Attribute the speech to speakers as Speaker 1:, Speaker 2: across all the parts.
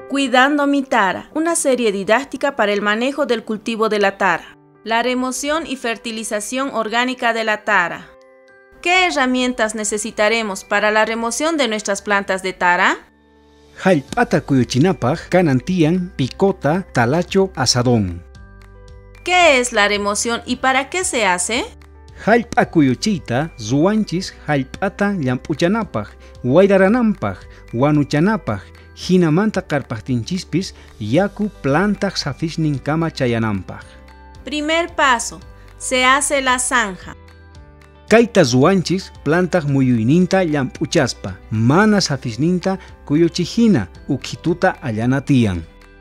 Speaker 1: Cuidando mi tara, una serie didáctica para el manejo del cultivo de la tara. La remoción y fertilización orgánica de la tara. ¿Qué herramientas necesitaremos para la remoción de nuestras plantas de tara?
Speaker 2: Hallp'ata kuyuchinapaj kanantian, picota, talacho, asadón.
Speaker 1: ¿Qué es la remoción y para qué se hace?
Speaker 2: Hallp'a kuyuchiyta ruwanchis hallp'ata llampuchanapaj, wayrarananpaj, wanuchanapaj, hinamanta karpajtinchispis yaku plantaq safishninkama chayananpaj.
Speaker 1: Primer paso, se hace la zanja.
Speaker 2: Kayta ruwanchis plantaq muyuyninta llampuchaspa, mana safishninta kuyuchijina ukhituta allana tiyan.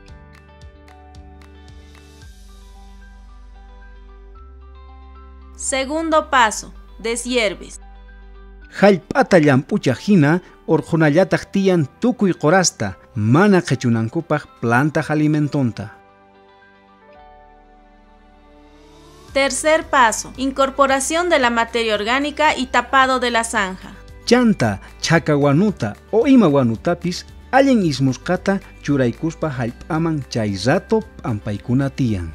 Speaker 1: Segundo paso, deshierves.
Speaker 2: Hallp'ata llampuchajina orqunallataq tiyan tukuy qorasta, mana qhichunankupaq plantaq alimentonta.
Speaker 1: Tercer paso, incorporación de la materia orgánica y tapado de la zanja.
Speaker 2: Chanta, chakawanuta o ima wanutapis allen ismusqata churaykuspa hallp'aman chay rato p'ampaykuna tiyan.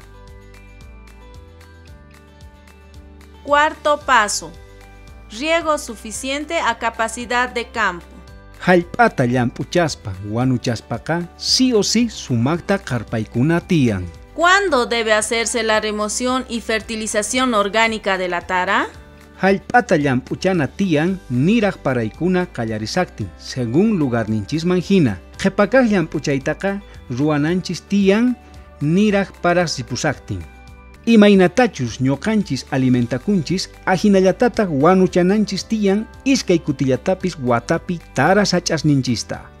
Speaker 1: Cuarto paso, riego suficiente a capacidad de campo.
Speaker 2: Hallp'ata llampuchaspa wanuchaspaqa sí o sí sumaqta qarpaykuna tiyan.
Speaker 1: ¿Cuándo debe hacerse la remoción y fertilización orgánica de la tara?
Speaker 2: Hallp'ata llampuchana tiyan niraq paraykuna qallarisaqtin según lugarninchisman hina. Qhepakaq llampuchaytaqa ruwananchis tiyan niraq paraq sipusaqtin. Imaynatachus ñuqanchis alimentakunchis ajinallatataq wanuchananchis tiyan iskay kutillatapis watapi tara sach'asninchista.